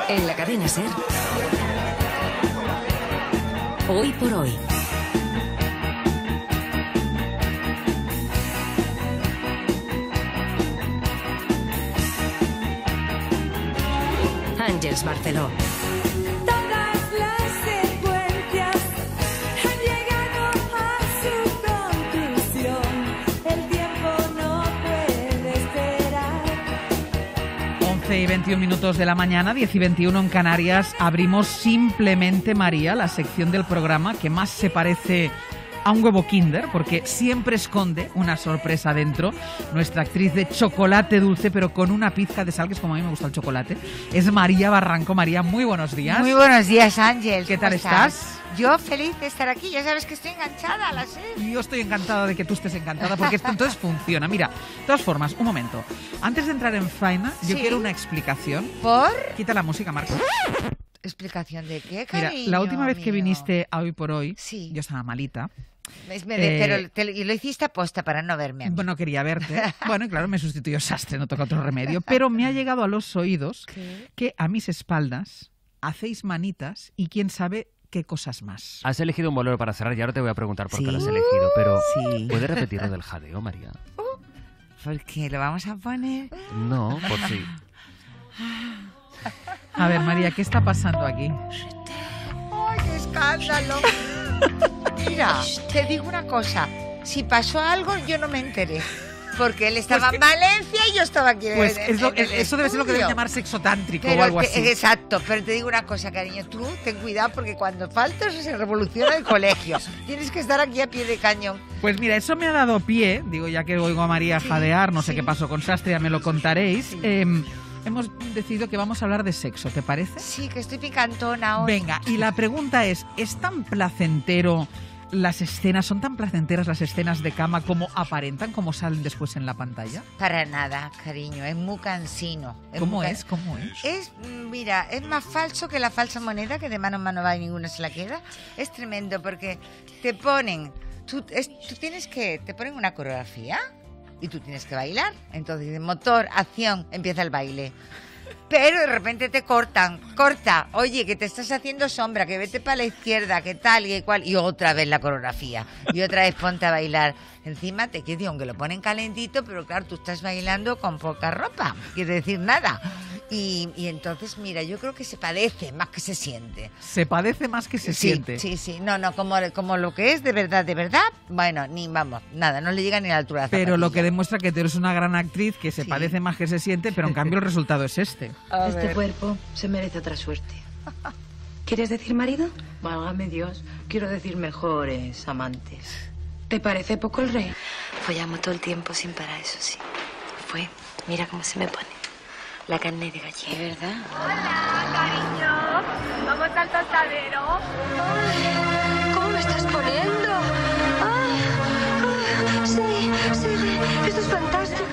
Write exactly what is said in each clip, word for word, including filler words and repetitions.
En la cadena SER, Hoy por Hoy. Àngels Barceló. Todas las secuencias han llegado a su conclusión. El tiempo no puede esperar. once y veintiún minutos de la mañana, diez y veintiuno en Canarias. Abrimos Simplemente María, la sección del programa que más se parece a un huevo Kinder, porque siempre esconde una sorpresa dentro. Nuestra actriz de chocolate dulce, pero con una pizca de sal, que es como a mí me gusta el chocolate, es María Barranco. María, muy buenos días. Muy buenos días, Ángel. ¿Qué tal estás? Yo feliz de estar aquí, ya sabes que estoy enganchada a la serie. Yo estoy encantada de que tú estés encantada, porque esto entonces funciona. Mira, de todas formas, un momento. Antes de entrar en faena, yo Sí. quiero una explicación. ¿Por? Quita la música, Marcos. ¿Explicación de qué, Mira, cariño la última vez que mío? viniste a Hoy por Hoy, Sí. yo estaba malita. Es- me de- Eh, pero te lo- y lo hiciste aposta para no verme a mí. No quería verte. Bueno, y claro, me sustituyó Sastre, no toca otro remedio. Pero me ha llegado a los oídos ¿Qué? que a mis espaldas hacéis manitas y quién sabe qué cosas más. Has elegido un bolero para cerrar y ahora te voy a preguntar por Sí. qué lo has elegido, pero Sí. ¿puedes repetir lo del jadeo, María? ¿Por qué lo vamos a poner? No, por si. A ver, María, ¿qué está pasando aquí? ¡Ay, qué escándalo! Mira, te digo una cosa. Si pasó algo, yo no me enteré. Porque él estaba Pues en Valencia y yo estaba aquí en- Pues en- es lo- en el eso debe ser lo que deben estudio. llamar sexo tántrico Pero o algo te- así. Exacto, pero te digo una cosa, cariño, tú ten cuidado porque cuando faltas se revoluciona el colegio. Tienes que estar aquí a pie de cañón. Pues mira, eso me ha dado pie, digo, ya que oigo a María Sí, jadear, no sé sí. qué pasó con Sastre, ya me lo contaréis. Sí. Eh, hemos decidido que vamos a hablar de sexo, ¿te parece? Sí, que estoy picantona hoy. Venga, y la pregunta es, ¿es tan placentero las escenas, son tan placenteras las escenas de cama como aparentan, como salen después en la pantalla? Para nada, cariño, es muy cansino. ¿Cómo muy es? ¿Cómo es? Es, mm, mira, es más falso que la falsa moneda, que de mano en mano va y ninguna se la queda. Es tremendo porque te ponen, tú, es- tú tienes que, te ponen una coreografía y tú tienes que bailar. Entonces, de motor, acción, empieza el baile. Pero de repente te cortan, corta, oye, que te estás haciendo sombra, que vete para la izquierda, que tal y cual, y otra vez la coreografía, y otra vez ponte a bailar. Encima te quiero decir, aunque lo ponen calentito, pero claro, tú estás bailando con poca ropa, quiere decir nada. Y, y entonces, mira, yo creo que se padece más que se siente. Se padece más que se sí, siente. Sí, sí, no, no, como, como lo que es de verdad, de verdad, bueno, ni vamos, nada, no le llega ni a la altura de la Pero lo que zapatilla. demuestra que tú eres una gran actriz, que se Sí. padece más que se siente, pero en cambio el resultado es este. A Este ver. cuerpo se merece otra suerte. ¿Quieres decir marido? Válgame Dios, quiero decir mejores amantes. ¿Te parece poco el rey? Follamos todo el tiempo sin parar, eso sí. Fue, mira cómo se me pone. La carne de gallina. ¿Es verdad? ¿Cómo me estás poniendo? ¡Ay! ¡Ay! Sí, sí, esto es fantástico.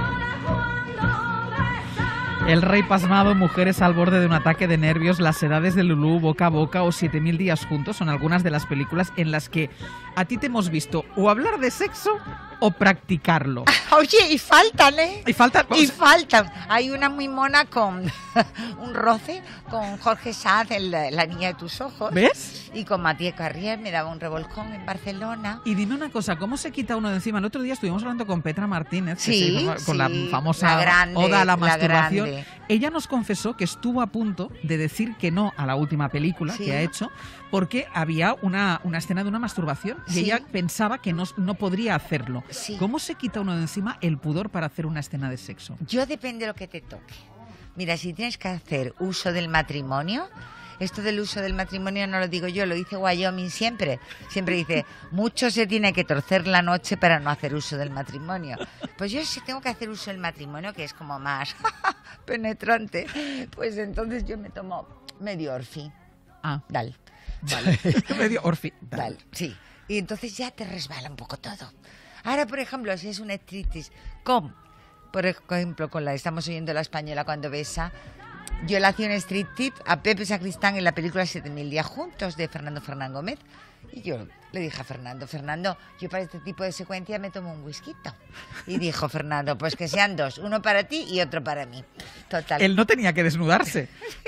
El rey pasmado, mujeres al borde de un ataque de nervios, las edades de Lulú, boca a boca o siete mil días juntos son algunas de las películas en las que a ti te hemos visto o hablar de sexo o practicarlo. Oye, y faltan, ¿eh? Y falta... Y faltan. Hay una muy mona con un roce con Jorge Sanz, el- la niña de tus ojos. ¿Ves? Y con Matías Carrier me daba un revolcón en Barcelona. Y dime una cosa, ¿cómo se quita uno de encima? El otro día estuvimos hablando con Petra Martínez, que Sí, se- con la sí, famosa la grande, oda a la la masturbación. grande. Ella nos confesó que estuvo a punto de decir que no a la última película Sí. que ha hecho porque había una, una escena de una masturbación y Sí. ella pensaba que no, no podría hacerlo. Sí. ¿Cómo se quita uno de encima el pudor para hacer una escena de sexo? Yo depende de lo que te toque. Mira, si tienes que hacer uso del matrimonio, esto del uso del matrimonio no lo digo yo, lo dice Wyoming siempre. Siempre dice, mucho se tiene que torcer la noche para no hacer uso del matrimonio. Pues yo si tengo que hacer uso del matrimonio, que es como más penetrante, pues entonces yo me tomo medio orfi. Ah, Dal, vale. Medio orfi. dal, sí. Y entonces ya te resbala un poco todo. Ahora, por ejemplo, si es un striptease con, por ejemplo, con la estamos oyendo la española cuando besa, yo le hacía un street tip a Pepe Sacristán en la película Siete mil días juntos de Fernando Fernán Gómez. Y yo le dije a Fernando, Fernando, yo para este tipo de secuencia me tomo un whisky. Y dijo Fernando, pues que sean dos, uno para ti y otro para mí. Total. Él no tenía que desnudarse. No,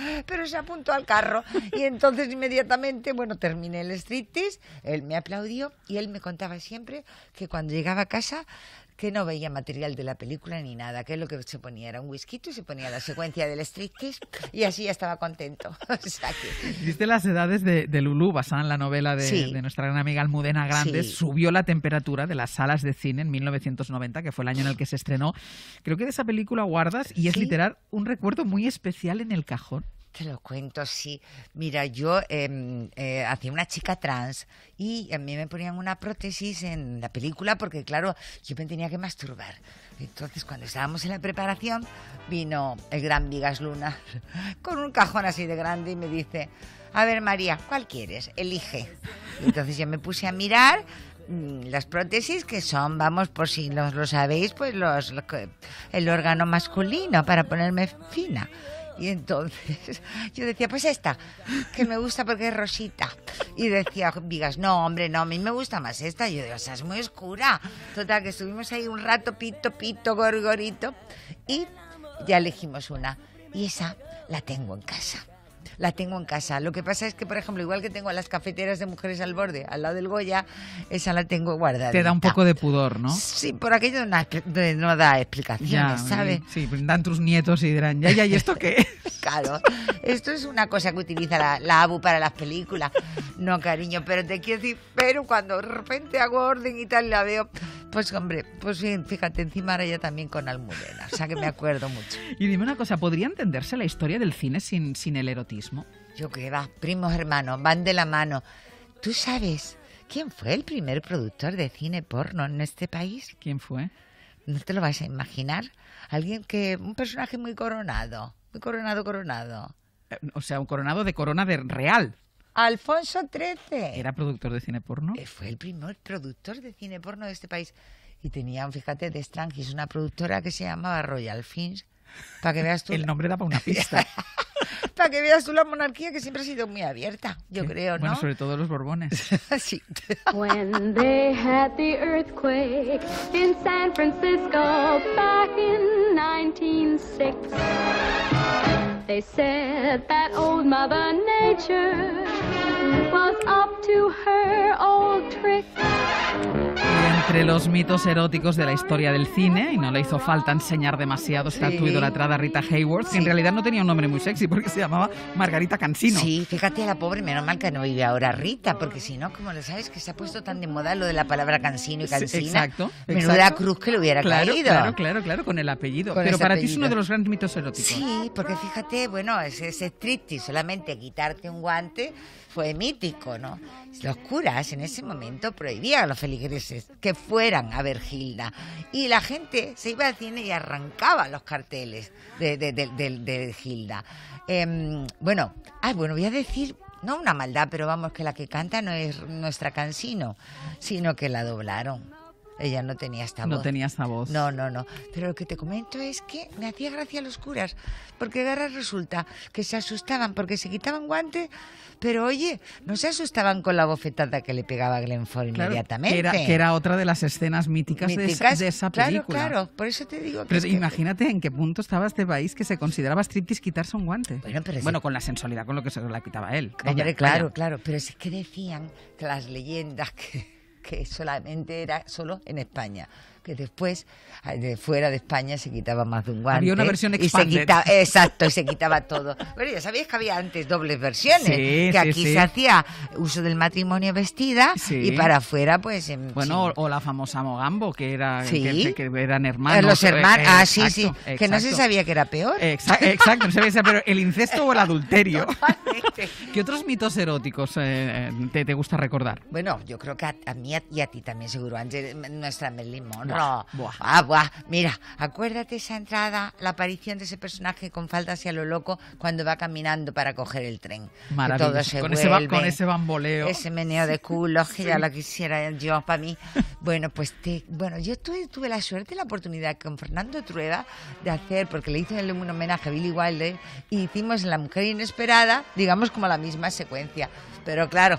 pero se apuntó al carro. Y entonces inmediatamente, bueno, terminé el striptease, él me aplaudió y él me contaba siempre que cuando llegaba a casa que no veía material de la película ni nada, que lo que se ponía era un whisky y se ponía la secuencia del striptease y así ya estaba contento. O sea que... Viste las edades de, de Lulú, basada en la novela de, Sí. de nuestra gran amiga Almudena Grandes. Sí. Subió la temperatura de las salas de cine en mil novecientos noventa, que fue el año en el que se estrenó. Creo que de esa película guardas, y es Sí. literal un recuerdo muy especial en el cajón. Te lo cuento, sí. Mira, yo eh, eh, hacía una chica trans y a mí me ponían una prótesis en la película porque, claro, yo me tenía que masturbar. Entonces, cuando estábamos en la preparación, vino el gran Vigas Luna con un cajón así de grande y me dice, a ver, María, ¿cuál quieres? Elige. Y entonces yo me puse a mirar mm, las prótesis que son, vamos, por si no lo sabéis, pues los, lo que- el órgano masculino para ponerme fina. Y entonces yo decía, pues esta, que me gusta porque es rosita. Y decía Vigas, no, hombre, no, a mí me gusta más esta. Y yo digo, esa es muy oscura. Total, que estuvimos ahí un rato, pito, pito, gorgorito. Y ya elegimos una. Y esa la tengo en casa. La tengo en casa. Lo que pasa es que, por ejemplo, igual que tengo las cafeteras de mujeres al borde, al lado del Goya, esa la tengo guardada. Te da un poco de pudor, ¿no? Sí, por aquello de no, de no da explicaciones, ¿sabes? Sí, dan tus nietos y dirán, ya, ya, ¿y esto qué es? Claro, esto es una cosa que utiliza la, la A B U para las películas. No, cariño, pero te quiero decir, pero cuando de repente hago orden y tal, la veo, pues hombre, pues bien, fíjate, encima ahora ya también con Almudena, o sea que me acuerdo mucho. Y dime una cosa, ¿podría entenderse la historia del cine sin, sin el erotismo? Yo que va, primos hermanos, van de la mano. ¿Tú sabes quién fue el primer productor de cine porno en este país? ¿Quién fue? ¿No te lo vas a imaginar? Alguien que, un personaje muy coronado, muy coronado, coronado. Eh, O sea, un coronado de corona de real. Alfonso trece. ¿Era productor de cine porno? Eh, Fue el primer productor de cine porno de este país. Y tenían, fíjate, de Strangis, una productora que se llamaba Royal Films. Para que veas tú. El nombre daba una pista. Para que veas tú la monarquía, que siempre ha sido muy abierta, yo creo, ¿no? Bueno, sobre todo los Borbones. Sí. When they had the earthquake in San Francisco back in nineteen oh six, they said that old Mother Nature was up to her old tricks. Y entre los mitos eróticos de la historia del cine, y no le hizo falta enseñar demasiado, está Sí. tu idolatrada Rita Hayworth, que en Sí. realidad no tenía un nombre muy sexy porque se llamaba Margarita Cansino. Sí, fíjate a la pobre, menos mal que no vive ahora Rita, porque si no, como lo sabes, que se ha puesto tan de moda lo de la palabra cansino y Sí, cansina. exacto, Menuda exacto. cruz que le hubiera Claro, caído. claro, claro, claro, con el apellido. Con Pero ese para ti es uno apellido. de los grandes mitos eróticos. Sí, porque fíjate, bueno, ese, ese striptease, solamente quitarte un guante, fue mítico, ¿no? Los curas en ese momento prohibían a los feligreses que fueran a ver Gilda. Y la gente se iba al cine y arrancaba los carteles de, de, de, de- de Gilda. Em, bueno, ah, bueno, voy a decir, no una maldad, pero vamos, que la que canta no es nuestra Cansino, sino que la doblaron. Ella no tenía esta No voz. tenía esta voz. No, no, no. Pero lo que te comento es que me hacía gracia los curas, porque ahora resulta que se asustaban porque se quitaban guantes, pero oye, no se asustaban con la bofetada que le pegaba Glenn Ford Claro, inmediatamente. que era, que era otra de las escenas míticas, de esa- Míticas. de esa Claro, película. claro, por eso te digo que Pero es que- imagínate en qué punto estaba este país que se consideraba striptease quitarse un guante. Bueno, pero es- Bueno, con la sensualidad con lo que se la quitaba él. Hombre, Ella, claro, vaya. claro, pero es que decían que las leyendas que, que solamente era solo en España, que después de fuera de España se quitaba más de un guante. Había una versión y se expanded. quitaba, exacto, y se quitaba todo. Bueno, ya sabías que había antes dobles versiones, Sí, que sí, aquí sí. se hacía uso del matrimonio vestida Sí. y para afuera pues en Bueno, sí. o, o la famosa Mogambo, que era Sí. que, que eran Eh, hermanos. los hermanos, eh, ah, sí, exacto, sí, que no se exacto. sabía que era peor. Exa- exacto, no sabía si era, pero el incesto o el adulterio. Totalmente. ¿Qué otros mitos eróticos eh, te, te gusta recordar? Bueno, yo creo que a, a mí y a ti también seguro, Ángel, nuestra Marilyn Monroe. Buah, buah. Ah, buah. Mira, acuérdate esa entrada, la aparición de ese personaje con falda hacia lo loco cuando va caminando para coger el tren. Que Maravilloso. todo se Con ese ba- vuelve, con ese bamboleo. Ese meneo de culos que ya lo quisiera yo para mí. Bueno, pues te, bueno, yo tuve, tuve la suerte y la oportunidad con Fernando Trueba de hacer, porque le hice un homenaje a Billy Wilder, y hicimos La Mujer Inesperada, digamos como la misma secuencia. Pero claro,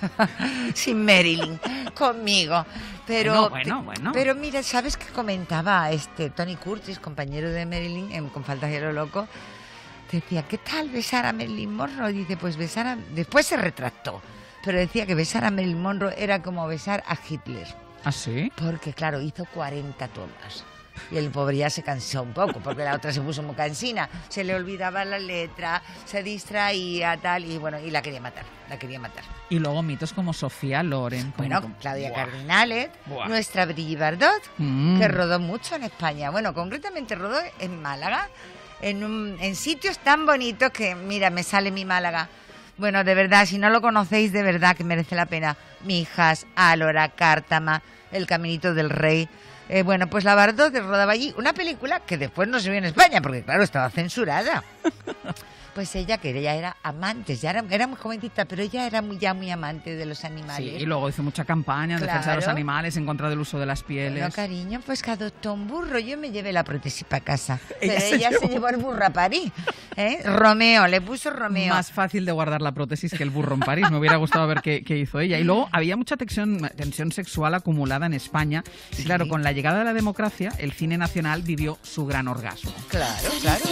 sin Marilyn, conmigo. Pero, Bueno, bueno, bueno. pero mira, ¿sabes qué comentaba este Tony Curtis, compañero de Marilyn, en Con Faltas y a lo Loco? decía, ¿qué tal besar a Marilyn Monroe? Y dice, pues besar a... Después se retractó, pero decía que besar a Marilyn Monroe era como besar a Hitler. ¿Ah, sí? Porque, claro, hizo cuarenta tomas. Y el pobre ya se cansó un poco, porque la otra se puso muy cansina. Se le olvidaba la letra, se distraía, tal, y bueno, y la quería matar, la quería matar. Y luego mitos como Sofía Loren. Como, Bueno, como- Claudia Buah. Cardinalet, Buah. nuestra Brigitte Bardot, Mm. que rodó mucho en España. Bueno, concretamente rodó en Málaga, en, un, en sitios tan bonitos que, mira, me sale mi Málaga. Bueno, de verdad, si no lo conocéis, de verdad que merece la pena. Mijas, Álora, Cártama, El Caminito del Rey. Eh, bueno, pues la Bardot rodaba allí una película que después no se vio en España, porque claro, estaba censurada. Pues ella, que ella era amante, ya era, era muy jovencita, pero ella era muy, ya muy amante de los Sí, animales. y luego hizo mucha campaña en defensa de los Claro. animales, en contra del uso de las pieles. Bueno, cariño, pues que adoptó un burro. Yo me llevé la prótesis para casa. Ella Pero se ella llevó- se llevó el burro a París. ¿eh? Romeo, le puso Romeo. Más fácil de guardar la prótesis que el burro en París. Me hubiera gustado ver qué, qué hizo ella. Y luego había mucha tensión, tensión sexual acumulada en España. Y Sí. claro, con la llegada de la democracia, el cine nacional vivió su gran orgasmo. Claro, claro.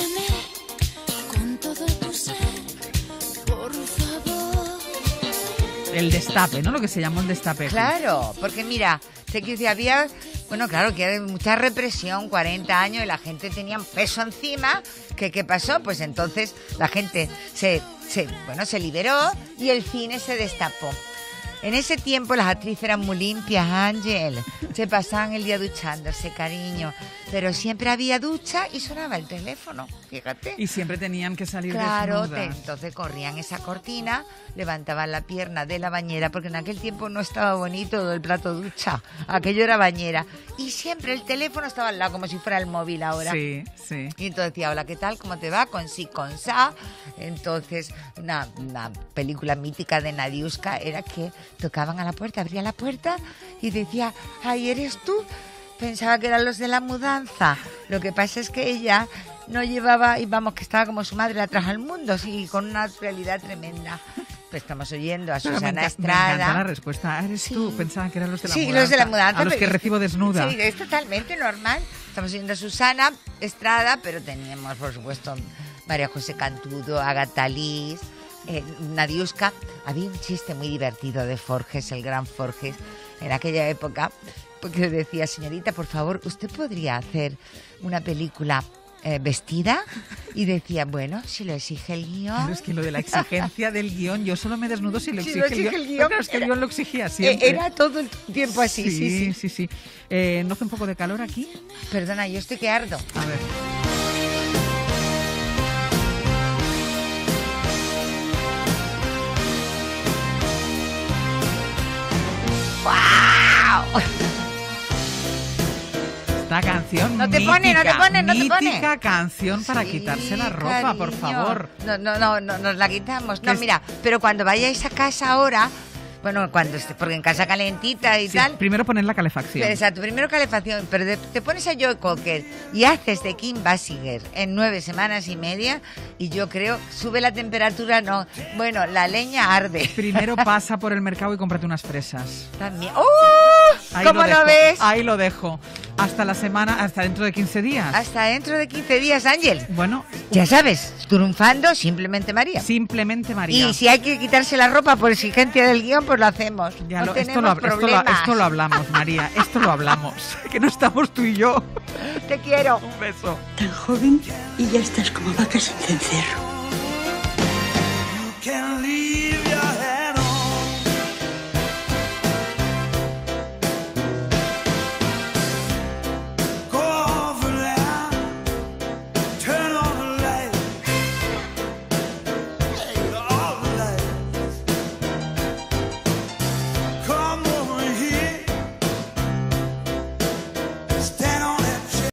Con todo tu ser, por favor. El destape, ¿no? Lo que se llamó el destape. Claro, porque mira, sé que si había, bueno, claro, que había mucha represión, cuarenta años, y la gente tenía un peso encima. ¿Qué, qué pasó? Pues entonces la gente se, se, bueno, se liberó y el cine se destapó. En ese tiempo las actrices eran muy limpias, Ángel. Se pasaban el día duchándose, cariño. Pero siempre había ducha y sonaba el teléfono, fíjate. Y siempre tenían que salir Claro, te- desnudas. entonces corrían esa cortina, levantaban la pierna de la bañera, porque en aquel tiempo no estaba bonito el plato ducha, aquello era bañera. Y siempre el teléfono estaba al lado, como si fuera el móvil ahora. Sí, sí. Y entonces decía, hola, ¿qué tal? ¿Cómo te va? Con sí, con sa. Entonces, una, una película mítica de Nadiuska era que tocaban a la puerta, abría la puerta y decía, ay, ¿eres tú? Pensaba que eran los de la mudanza. Lo que pasa es que ella no llevaba, y vamos, que estaba como su madre la trajo al mundo, sí, con una naturalidad tremenda. Pues estamos oyendo a Pero me, Susana enca- me encanta la Estrada. respuesta. Ah, eres Sí. tú. Pensaba que eran los de la Sí, mudanza. los de la mudanza. A los pero que es- recibo desnuda. Sí, es totalmente normal. Estamos oyendo a Susana Estrada, pero teníamos, por supuesto, María José Cantudo, Agatha Liz, eh, Nadiuska. Había un chiste muy divertido de Forges, el gran Forges, en aquella época, porque decía, señorita, por favor, ¿usted podría hacer una película eh, vestida? Y decía, bueno, si lo exige el guión. Claro, es que lo de la exigencia del guión, yo solo me desnudo si lo Si exige, lo exige el el guión. guión, Claro, es que el era- guión lo exigía Eh, siempre. Era todo el tiempo así, sí, sí. sí, sí. Eh, ¿No hace un poco de calor aquí? Perdona, yo estoy que ardo. A ver. ¡Wow! Esta canción No te mítica, pone, no te pone, no te pone. mítica canción para Sí, quitarse la ropa, por cariño. favor. No, no, no, no, nos la quitamos. No, Es- mira, pero cuando vayáis a casa ahora, bueno, cuando esté, porque en casa calentita y Sí, tal. primero poner la calefacción. Pero, exacto, primero calefacción, pero de- te pones a Joe Cocker y haces de Kim Basinger en nueve semanas y media y yo creo, sube la temperatura, no, bueno, la leña arde. Primero pasa por el mercado y cómprate unas fresas. También. ¡Uh! Ahí ¿Cómo dejo, lo ves? Ahí lo dejo. Hasta la semana, hasta dentro de quince días. Hasta dentro de quince días, Ángel. Bueno, Ya sabes, triunfando simplemente María. simplemente María. Y si hay que quitarse la ropa por exigencia del guión, pues lo hacemos. Ya no lo- esto, tenemos lo, hab- esto, lo, problemas. esto lo hablamos, María. Esto lo hablamos. Que no estamos tú y yo. Te quiero. Un beso. Tan joven y ya estás como vaca sin cencerro.